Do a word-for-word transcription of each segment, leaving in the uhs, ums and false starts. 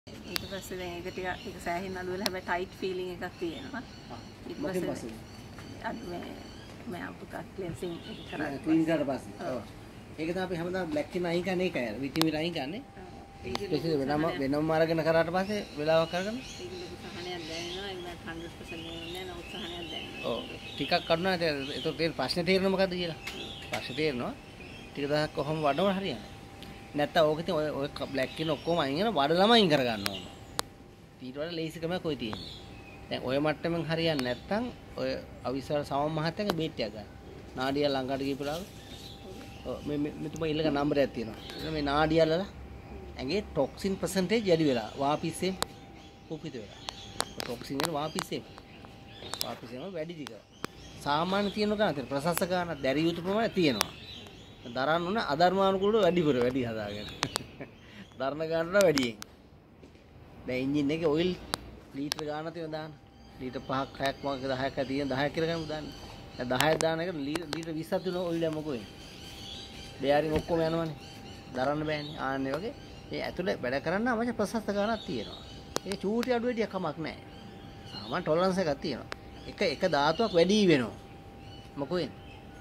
ඊට පස්සේ දැන් ඒක ටික ඒක සෑහෙන අඩු වෙලා හැබැයි ටයිට් ෆීලිං එකක් තියෙනවා. ඊට පස්සේ අද මේ මම අපුතා ක්ලෙන්සිං එක කරා ක්ලීන් කරලා පස්සේ. ඔව්. ඒක තමයි අපි හැමදාම බ්ලැක් කියන අයින් කරන්නේ ඒකයි. විටමින් අයින් කරන්නේ. ඒක වෙනම වෙනම අරගෙන කරාට පස්සේ වෙලාවක් අරගෙන ඒක ලොකු සහනයක් දැනෙනවා. ඒක නෑ හන්ඩ්‍රඩ් පර්සන්ට් නෙවෙයි නෑ උත්සාහනයක් දැනෙනවා. ඔව්. ටිකක් කඩනවා නේද? ඒක තේරෙන ප්‍රශ්නේ තේරෙන්නේ මොකද්ද කියලා. ප්‍රශ්නේ තේරෙනවා. ටික දහයක් කොහොම වඩනවද හරියන්නේ. නැත්තම් ඕක ඉතින් ඔය ඔය බ්ලැක් කියන ඔක්කොම අයින් කරන වඩලම අයින් කර ගන්න ඕන. ඊට වඩා ලේසිකම කොයි තියෙන්නේ. දැන් ඔය මට්ටමින් හරියන්නේ නැත්තම් ඔය අවිසාර සමම් මහත්තයාගේ බේට් එක ගන්න. නාඩිය ළඟට ගිහපුවාම ඔව් මේ මෙතුමා ඊළඟ නම්බරයක් තියෙනවා. මේ නාඩියලලා ඇඟේ ටොක්සින් පර්සන්ටේජ් වැඩි වෙලා වාපිස්සෙන් කුපිත වෙලා. ටොක්සින් වල වාපිස්සෙන් වාපිස්සෙන් වැඩි දිග. සාමාන්‍ය තියෙන ගාන ප්‍රසස්ස ගාන දැරිය යුතු ප්‍රමාණය තියෙනවා. දරන්න ඕන අධර්මානුකූලව වැඩිපුර වැඩි හදාගෙන. දරන ගානට වැඩියෙන්. දැන් එන්ජින් එකේ ඔයිල් ලීටර ගානක් තියෙන දාන්න. ලීටර පහක් හයක් වගේ දහයක් තියෙන දහයක් කියලා ගමු දාන්න. දැන් දහයක් දාන එකට ලීටර විස්සක් තුන ඔයිල් එක මොකෝ වෙන්නේ. බෙයාරින් ඔක්කොම යනවනේ. දරන්න බෑනේ. ආන්නේ වගේ මේ ඇතුලේ වැඩ කරන්න අවශ්‍ය ප්‍රසස්ත ගානක් තියෙනවා. ඒක චූටි අඩු වැඩියක් කමක් නැහැ. සාමාන්‍ය ටොලරන්ස් එකක් තියෙනවා. එක එක ධාතුවක් වැඩි වෙනවා. මොකෝ වෙන්නේ?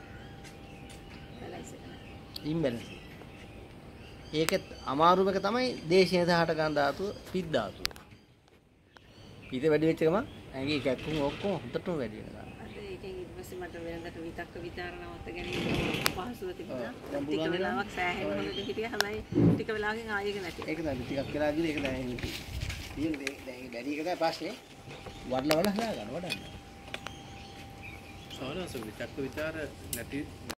ඉම්බැලන්ස්. ඒකත් අමාරුම එක තමයි දේශීය දහට ගන්න ධාතුව පිත් ධාතුව. පිට වැඩි වෙච්ච ගමන් ඇඟේ කැක්කුම් ඔක්කොම හොඳටම වැඩි වෙනවා. අද ඒකෙන් ඊට පස්සේ මට වෙනදට විතක්ක විචාර නවත්ත ගැනීම පහසුව තිබුණා. ටික වෙලාවක් සෑහෙන හොඳට හිටියා. හැබැයි ටික වෙලාවකින් ආයෙක නැති. ඒක තමයි ටිකක් වෙලා ගිහලා ඒක දැන් තියෙන දැන් වැඩි එක තමයි ප්‍රශ්නේ. වඩලා වඩා හදා ගන්න වඩන්න. සාමාන්‍යයෙන් විතක්ක විචාර නැති